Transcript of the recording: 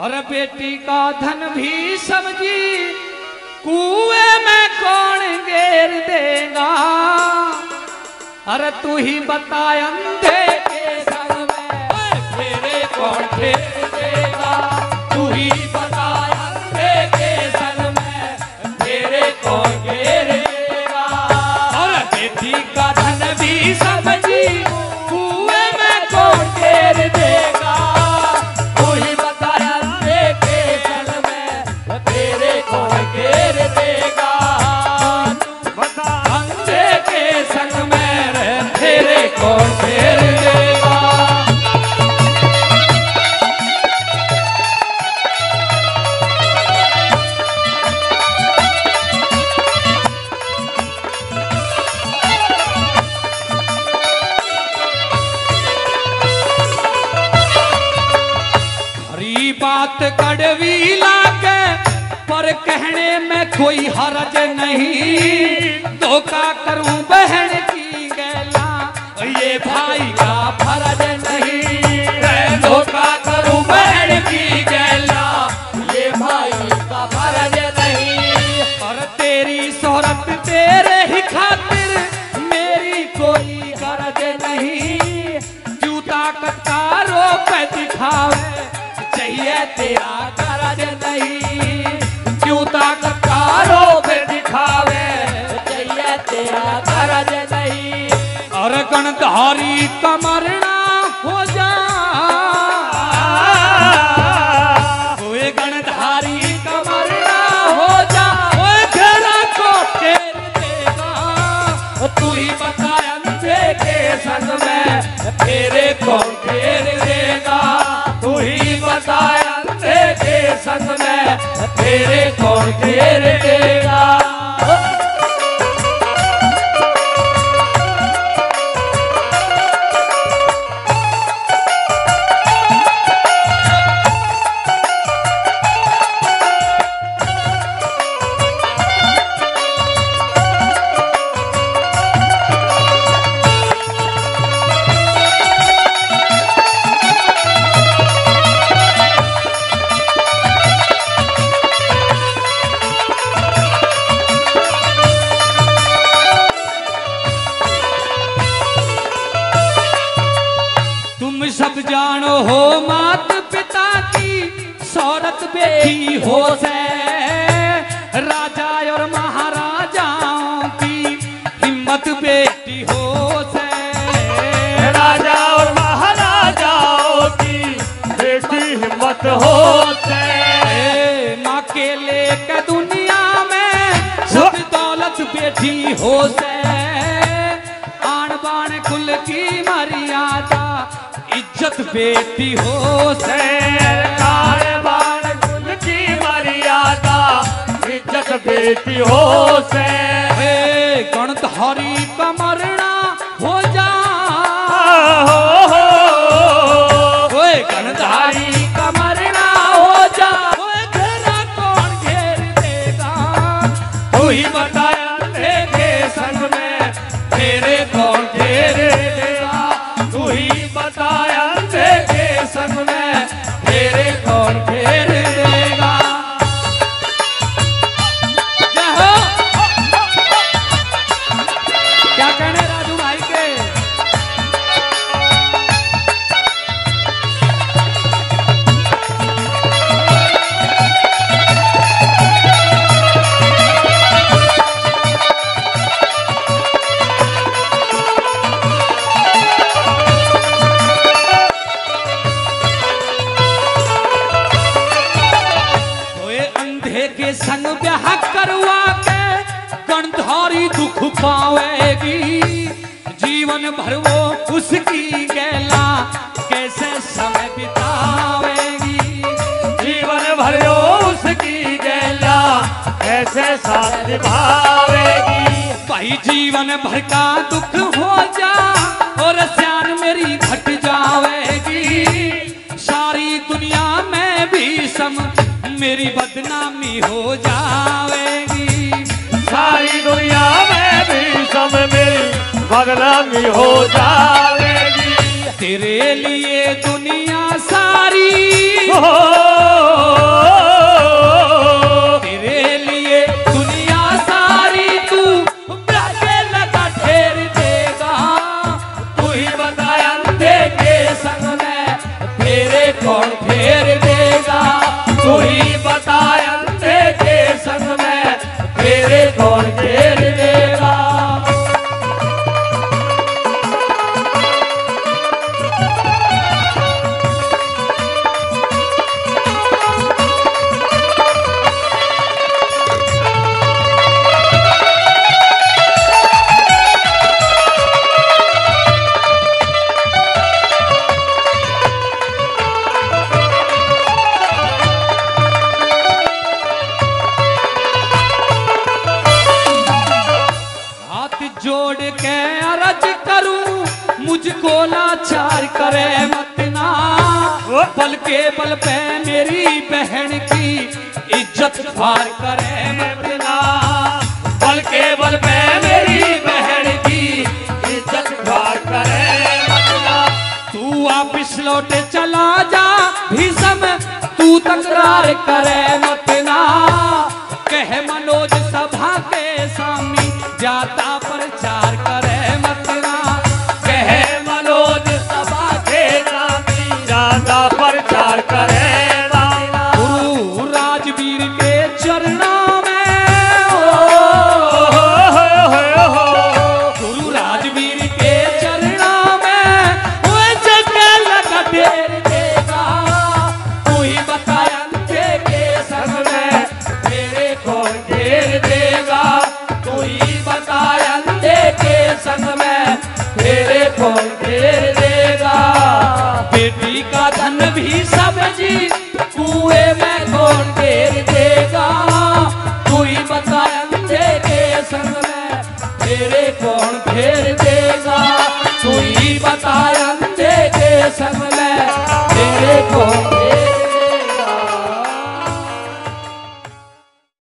और बेटी का धन भी समझी कुएं में कौन घेर देगा। अरे तू ही बता अंधे के घर में तेरे कौन घेर देगा। तू ही बता अंधे के घर में तेरे कौन घेर देगा। और बेटी का धन भी समझी कुएं में कौन घेर देगा। तू ही बता अंधे के घर में तेरे कौन घेर देगा। बता अंधे के संग में तेरे कौन घेर देगा। हरी बात कड़वी लागे पर कहने में कोई हर्ज नहीं। धोखा करूं बहन की गैला ये भाई का फर्ज नहीं। धोखा करूं बहन की गैला ये भाई का फर्ज नहीं। और तेरी शोहरत तेरे ही खातिर मेरी कोई गरज नहीं। जूता कतारों पे दिखावे चाहिए तेरा गरज नहीं। जूता कतारों पे दिखावे चाहिए तेरा गरज नहीं। और गणधारी कमरना हो जा कोई गणधारी कमरना हो जा। कोई घेरा को घेर देगा। तू ही बता अंधे के संग में तेरे कौन घेर देगा। तू ही बता अंधे के संग में तेरे कौन घेर देगा। सब जानो हो मात पिता की शौहरत बेटी हो से। राजा और महाराजाओं की हिम्मत बेटी हो से। राजा और महाराजाओं की बेटी हिम्मत हो से। माँ के लेकर दुनिया में सब दौलत बेटी हो से। आन बान कुल की मर्यादा इज्जत बेटी हो से। कारबान कुल की मर्यादा इज्जत बेटी हो से। गणधारी कमरना हो जा गणधारी कमरना हो जा। घेरा कौन घेर देगा। तू ही बताया अंधे के संग में तेरे कौन घेर देगा। तू ही बताया अंधे के संग में तेरे कौन घेर देगा। जय हो। क्या कहने राजू भाई के। संग ब्याह करवा के गणधारी दुख पावेगी। जीवन भर वो उसकी गैला कैसे समय बितावेगी। जीवन भर वो उसकी गैला कैसे साथ निभावेगी। भाई जीवन भर का दुख हो जा और श्यान मेरी घट जावेगी। सारी दुनिया में भी सम मेरी बदनामी हो जावेगी। सारी दुनिया में भी सब मेरी बदनामी हो जावेगी। तेरे लिए दुनिया सारी के अर्ज करूं मुझको लाचार करे मत ना, बल के बल पे मेरी बहन की इज्जत फार करे मत ना, बल के बल पे मेरी बहन की इज्जत फार करे मत ना। तू वापिस लौटे चला जा भीषम, तू तकरार करे मत ना, कह मनोज सभा के सामने जाता प्रचार करे मत ना, कह मनोज सभा के सामने जाता प्रचार करे ना। गुरु राजवीर के चरणों में गुरु राजवीर के चरणों में वो जगह लगा ढेर देगा, तू ही बता अंधे के संग में मेरे कौन ढेर देगा, तू ही बता अंधे के संग में मेरे कौन ढेर देगा। बेटी का धन भी सब्जी कुएं में कौन ढेर